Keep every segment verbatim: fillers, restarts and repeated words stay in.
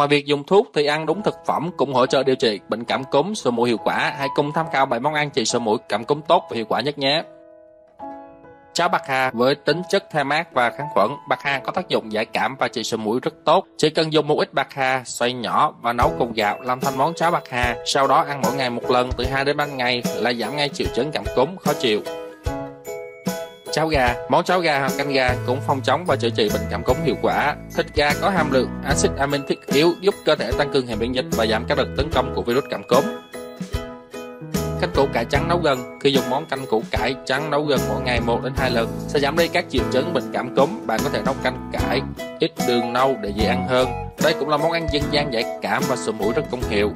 Ngoài việc dùng thuốc thì ăn đúng thực phẩm cũng hỗ trợ điều trị bệnh cảm cúm, sổ mũi hiệu quả. Hãy cùng tham khảo bảy món ăn trị sổ mũi cảm cúm tốt và hiệu quả nhất nhé. Cháo bạc hà với tính chất thoa mát và kháng khuẩn. Bạc hà có tác dụng giải cảm và trị sổ mũi rất tốt. Chỉ cần dùng một ít bạc hà, xoay nhỏ và nấu cùng gạo làm thành món cháo bạc hà. Sau đó ăn mỗi ngày một lần từ hai đến ba ngày là giảm ngay triệu chứng cảm cúm, khó chịu. Cháo gà. Món cháo gà hoặc canh gà cũng phòng chống và chữa trị bệnh cảm cúm hiệu quả. Thịt gà có hàm lượng axit amin thiết yếu giúp cơ thể tăng cường hệ miễn dịch và giảm các đợt tấn công của virus cảm cúm. Canh củ cải trắng nấu gân. Khi dùng món canh củ cải trắng nấu gân mỗi ngày một đến hai lần sẽ giảm đi các triệu chứng bệnh cảm cúm. Bạn có thể nấu canh cải ít đường nâu để dễ ăn hơn. Đây cũng là món ăn dân gian giải cảm và sổ mũi rất công hiệu.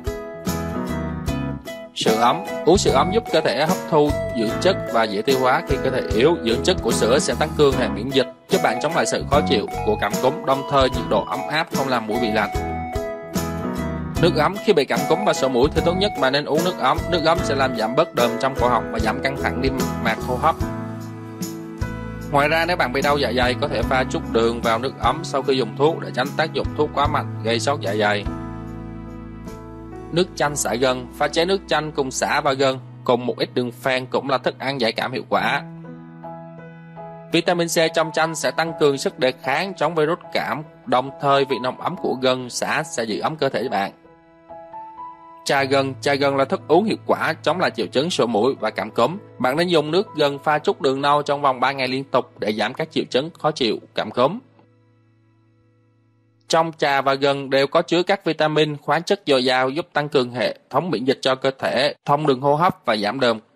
Sữa ấm. Uống sữa ấm giúp cơ thể hấp thu dưỡng chất và dễ tiêu hóa. Khi cơ thể yếu, dưỡng chất của sữa sẽ tăng cường hệ miễn dịch, giúp bạn chống lại sự khó chịu của cảm cúm, đồng thời nhiệt độ ấm áp không làm mũi bị lạnh. Nước ấm. Khi bị cảm cúm và sổ mũi thì tốt nhất bạn nên uống nước ấm. Nước ấm sẽ làm giảm bớt đờm trong cổ họng và giảm căng thẳng niêm mạc hô hấp. Ngoài ra, nếu bạn bị đau dạ dày, có thể pha chút đường vào nước ấm sau khi dùng thuốc để tránh tác dụng thuốc quá mạnh gây sốt dạ dày. Nước chanh xả gân. Pha chế nước chanh cùng xả và gân cùng một ít đường phèn cũng là thức ăn giải cảm hiệu quả. Vitamin C trong chanh sẽ tăng cường sức đề kháng chống virus cảm, đồng thời vị nồng ấm của gân xả sẽ giữ ấm cơ thể bạn. Trà gân. Trà gân là thức uống hiệu quả chống lại triệu chứng sổ mũi và cảm cúm. Bạn nên dùng nước gân pha chút đường nâu trong vòng ba ngày liên tục để giảm các triệu chứng khó chịu, cảm cúm. Trong trà và gân đều có chứa các vitamin, khoáng chất dồi dào giúp tăng cường hệ thống miễn dịch cho cơ thể, thông đường hô hấp và giảm đờm